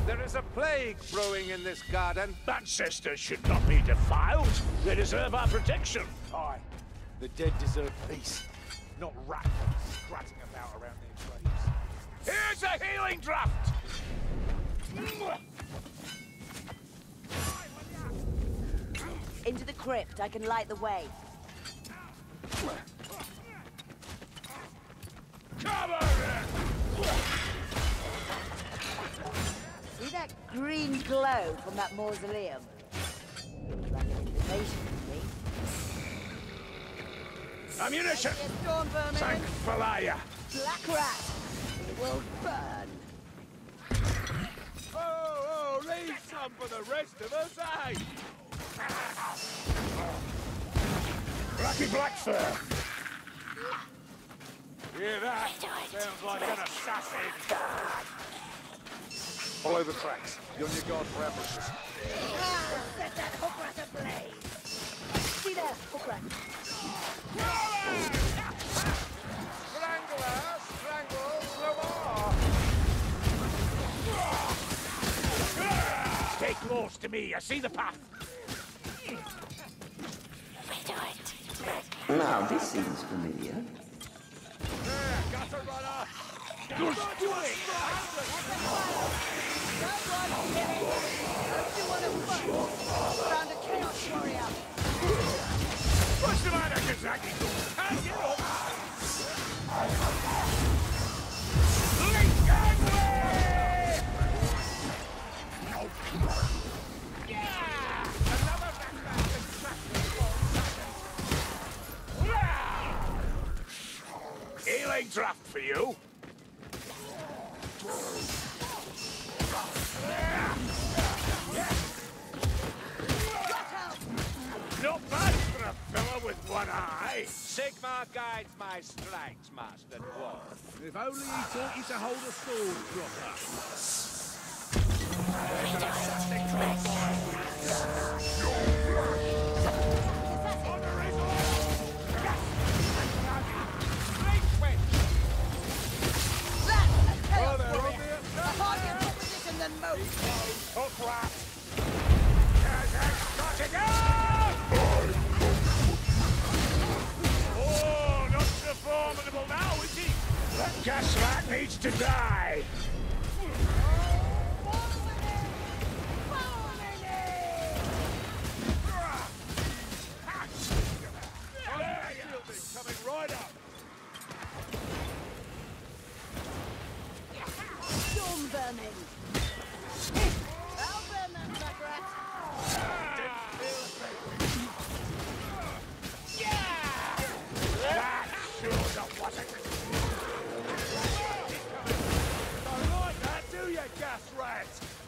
There is a plague brewing in this garden. Ancestors should not be defiled. They deserve our protection. Aye. The dead deserve peace, not rat scratching about around their graves. Here's a healing draft! Into the crypt, I can light the way. Come on! See that green glow from that mausoleum? Looks like an invitation to me. Ammunition! Yes, Storm Vermin. Thank Falaya! Black rat. It will burn. Oh, leave some for the rest of us, eh? Lucky Blackfur! Hear that? Sounds like an assassin. Follow the tracks. Be on your guard for ambushes. Set that hook rat ablaze. See there, hook rat. Strangler, strangle, no more. Stay close to me, I see the path. Now, this seems familiar. There, gutter runner. Good doing! Found a chaos warrior. What's the matter, Kazaki? Can't get up! Link gangway! Yeah! Another healing draft for you. Not bad for a fellow with one eye. Sigmar guides my strikes, Master Dwarf. If only he taught you to hold a sword proper. Hook rat! Oh, not so formidable now, is he? That gas rat needs to die! Coming right up. Storm vermin. I'll burn that black rat. That sure wasn't. Don't like that, do you, gas rat?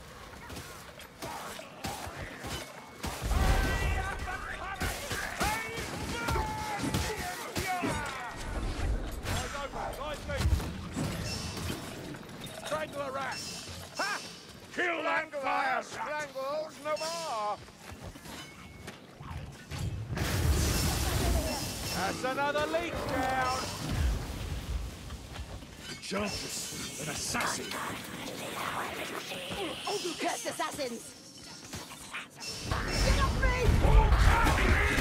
Strangle a rat. Ha! Kill that fire! Strangles, no more. That's another leak down. Enchantress, an assassin. Oh, you cursed assassins! Get off me!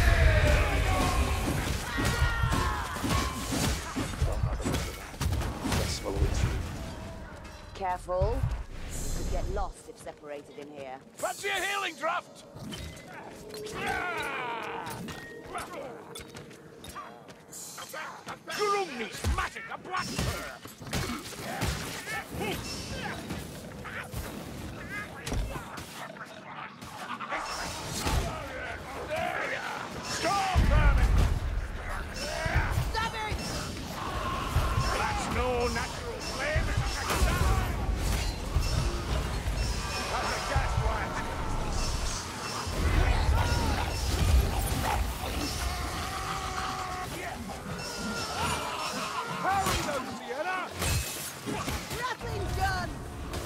Let's follow it through. Careful. You could get lost if separated in here. Fancy a healing draft? Numismatic, a black fur! Storm vermin! Stop it! That's no natural flame, it's a gas. That's a gas rat. Hurry, Luciana! Nothing done!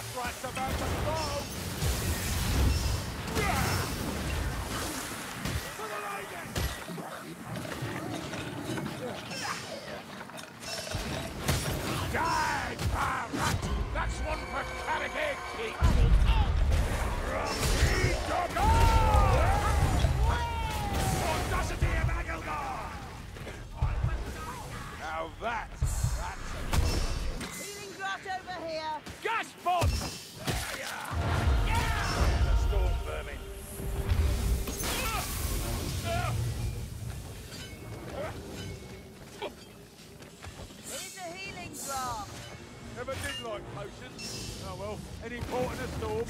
gas rat's about to blow! For the lady! Die, rat! That's one for carrot egg king! Audacity of Agelgar! Now that's Healing grot over here. gas bomb! There ya! Yeah! The storm vermin. Here's a healing drop. Never did like potions. Oh well, any port in a storm.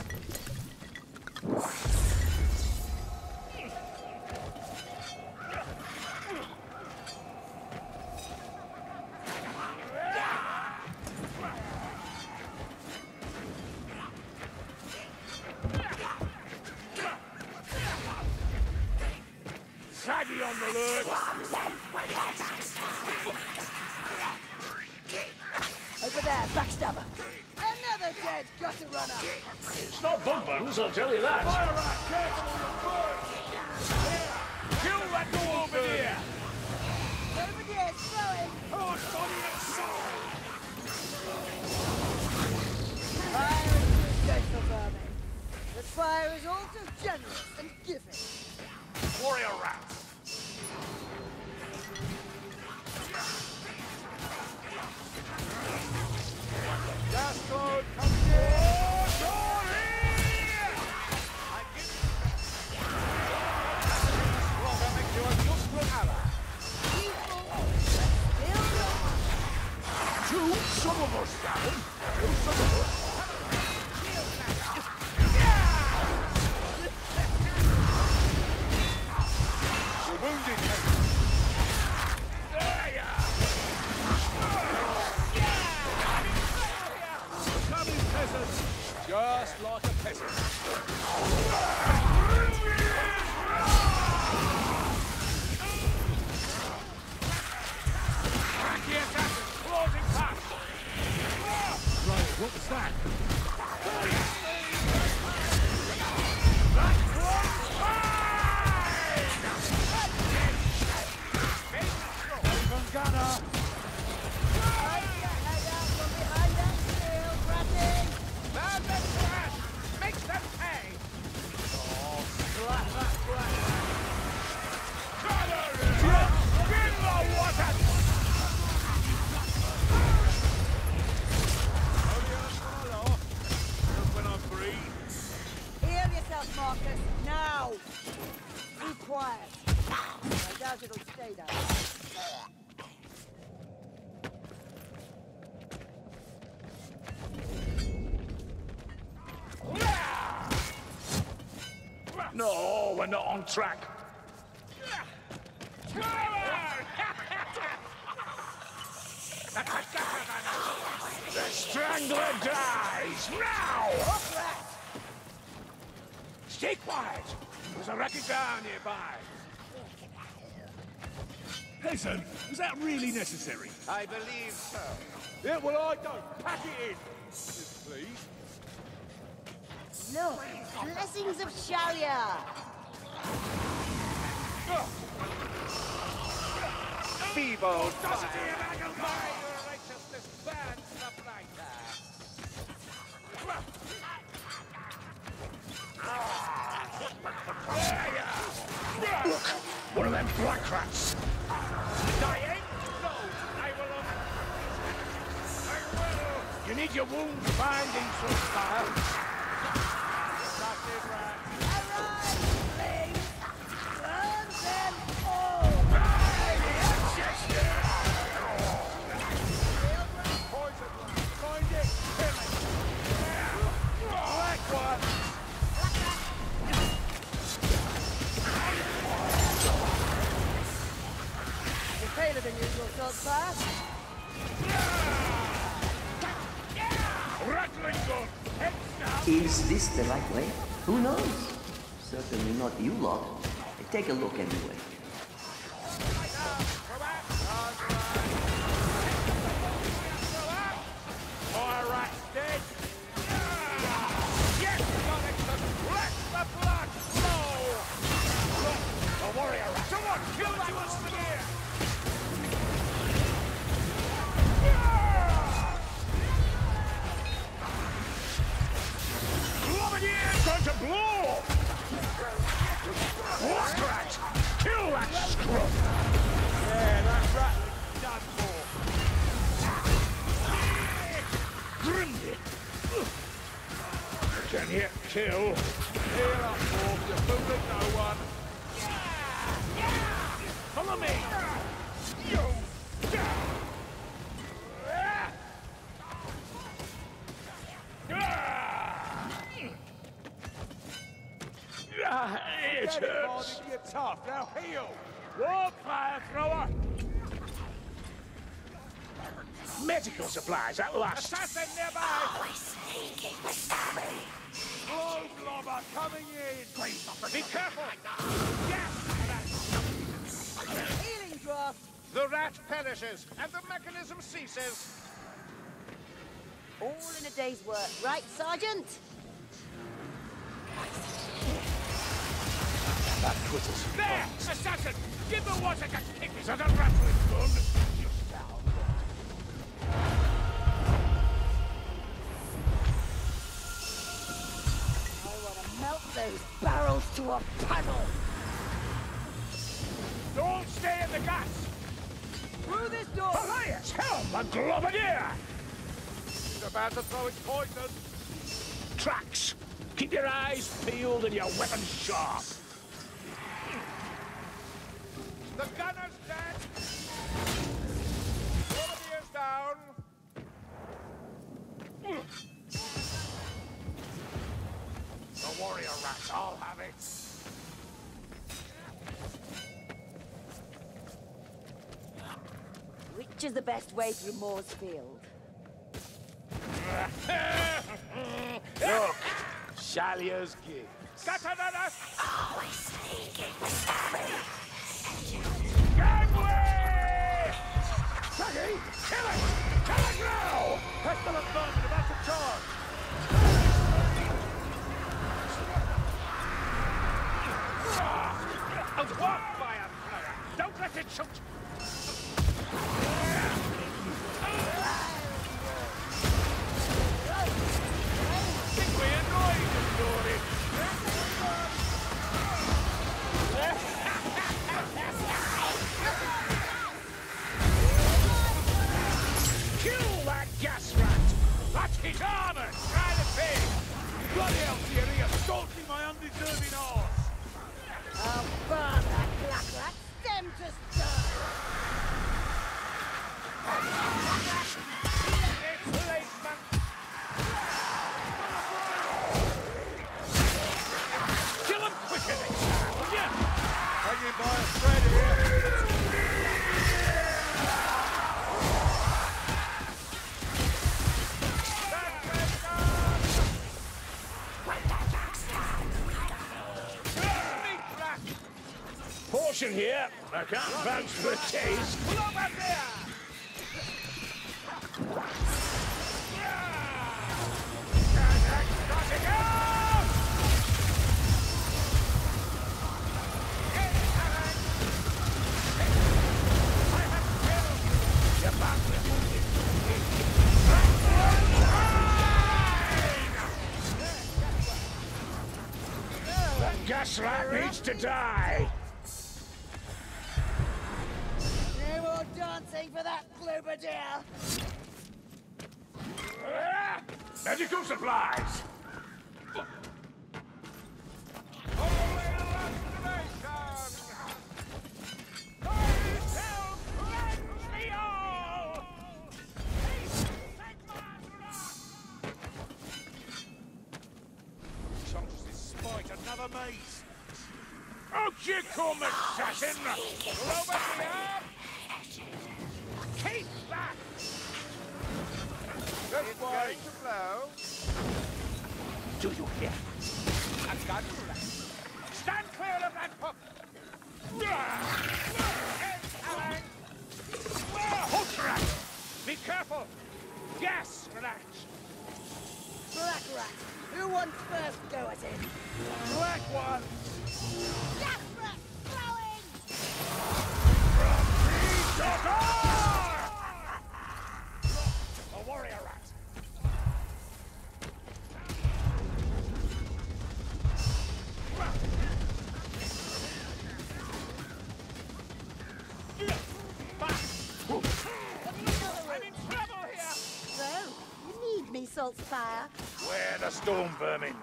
Saggy on the lurch. Over there, backstabber. Another dead gutter runner. It's not bug buttons, I'll tell you that. Fire rat, careful on the bird. Kill that dwarf over here. Over there, throwing. Hard body and soul. Fire is too good for vermin. But fire is also generous and giving. Warrior rats. Gas cloud coming in. Two, some of us down. Two, some of us. You're wounded. There ya! Coming, peasants! Just like a peasant. Cranky assassin, closing past. Right, what was that? Gunner. Head out from behind that shield, ratting. Bad men crash. Makes them pay. Oh, splat that black. Gunner! In the water! When I breathe. Heal yourself, Marcus. Now. Be quiet. I doubt it'll stay that way. No, we're not on track. The Strangler dies now! Stay quiet. There's a wrecking down nearby. Peasant, was that really necessary? I believe so. Yeah, well, I don't. Pack it in. Please. Look, blessings of Sharia. Feeble audacity of Agelgar! Your righteousness burns the brighter. Look, one of them black rats. Dying? No, I will. You need your wounds binding, Sunspire. That's it, rat. Arise, flames. Burn them all. Poison one. Find it. Kill it. Black one. You're paler than usual, Saltspire. Rattling gun. Is this the right way? Who knows? Certainly not you lot. Take a look anyway. Fire rat's dead. Grimly. Can yet kill. Here up, Morg. You're fooling no one. Follow me. It Get it, hurts. Marty. You're tough. Now heal. War fire thrower. Medical supplies at last. Assassin nearby. Blow blobber coming in. Be careful. Yes. Healing draft. The rat perishes and the mechanism ceases. All in a day's work, right, Sergeant? That puts us. There! Assassin! Give the water to kick his other rattling gun! You foul I want to melt those barrels to a puddle. Don't stay in the gas! Through this door. Elias, help a globadier! He's about to throw his poison. Tracks. Keep your eyes peeled and your weapons sharp. The gunner's dead! Grenadier's down! The warrior rats, I'll have it! Which is the best way through Moore's Field? Look, Shalier's gift. Scatternadas! Gangway! Shaggy, kill it! Kill it now! Pestilent vermin about to charge! Outwork fire thrower! Don't let it shoot! Think we annoyed him, Dory! Kill that gas rat! That's his armor! Try the pig! Bloody hell, Thierry, assaulting my undeserving horse! I'll burn that black rat stem to stone! It's late, man! Kill him quicker next time, will ya? Hanging by a thread here! Portion here. I can't vouch for a taste. Pull over there! That gas rat needs to die. No more dancing for that globadier! Medical supplies. Another maze! Out you come, assassin! Over here! Keep back! It's going to blow. Do you hear? A gun flash. Stand clear of that pup! Hook Be careful! Gas relax! Black rat! Who wants first go at it? Black one! Black rat blowing! A warrior rat. I'm in trouble here! So, you need me Saltspire. Where the storm vermin?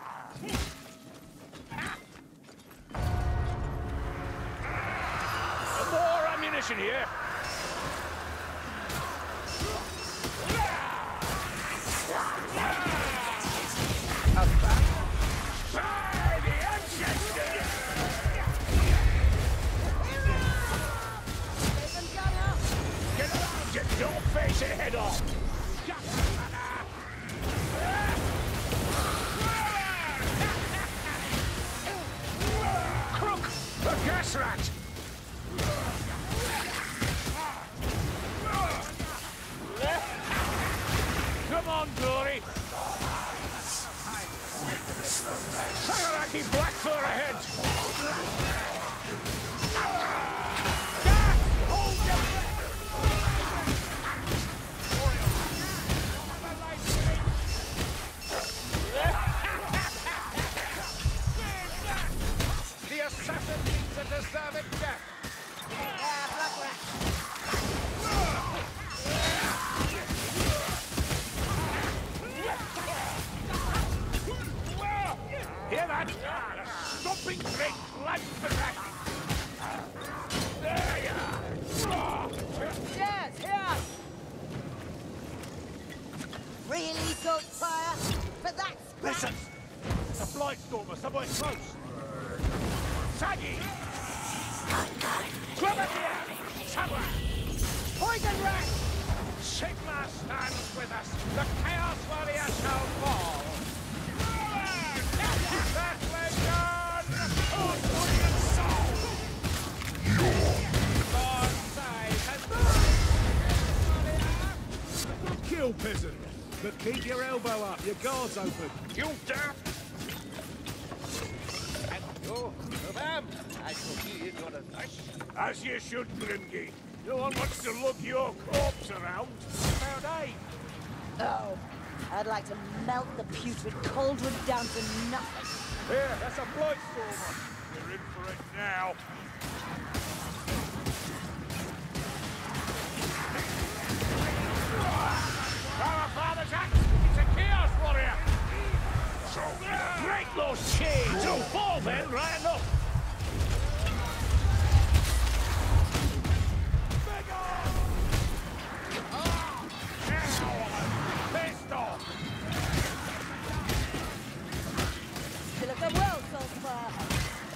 More ammunition here. By the ancestors! Get around, you dog-faced head off! Crook! The gas rat! Come on, Dory! Sagaraki Blackfur ahead! Hold your the assassin needs a deserved death! Hear that? Stomping great blood for that! There you are! Yes, here! Really, Saltspire? But that's... Listen! A Blightstormer somewhere close! Saggy! Grenadier! Somewhere! Poison rat! Sigma stands with us! The Chaos Warrior shall fall! That way gone! Oh, brilliant soul! Your side has... Good kill, peasant. But keep your elbow up. Your guard's open. You dare! And you, ma'am, I shall be in your advice. As you should, Grimgate. No one wants to lug your corpse around. Found aid. Oh, I'd like to melt the putrid cauldron down to nothing. Here, that's a Blightstormer. We're in for it now. Our father's axe! It's a Chaos Warrior! Break those chains! You'll fall then, right enough! Big on! Pissed off! You look up well, Saltspire.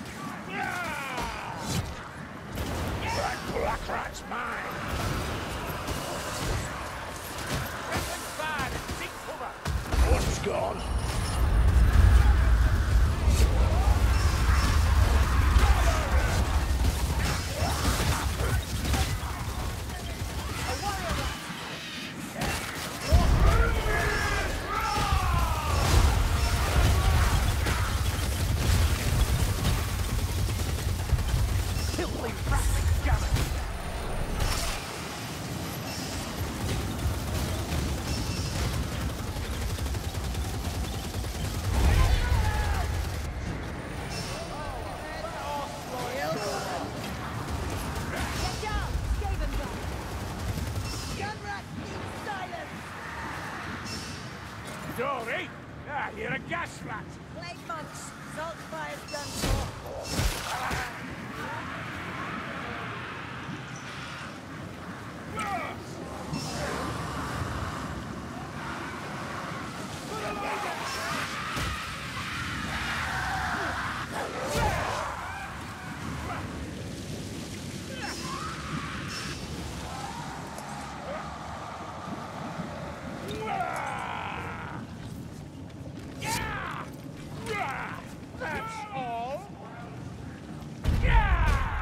That black rat's mine! One's gone. Get down, Skaven gun. Gunrat needs silence. Dory? Ah, you're a gas rat. Blade monks, Saltspire's done for. That's all. Yeah!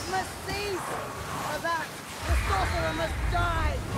must cease! For that, the sorcerer must die!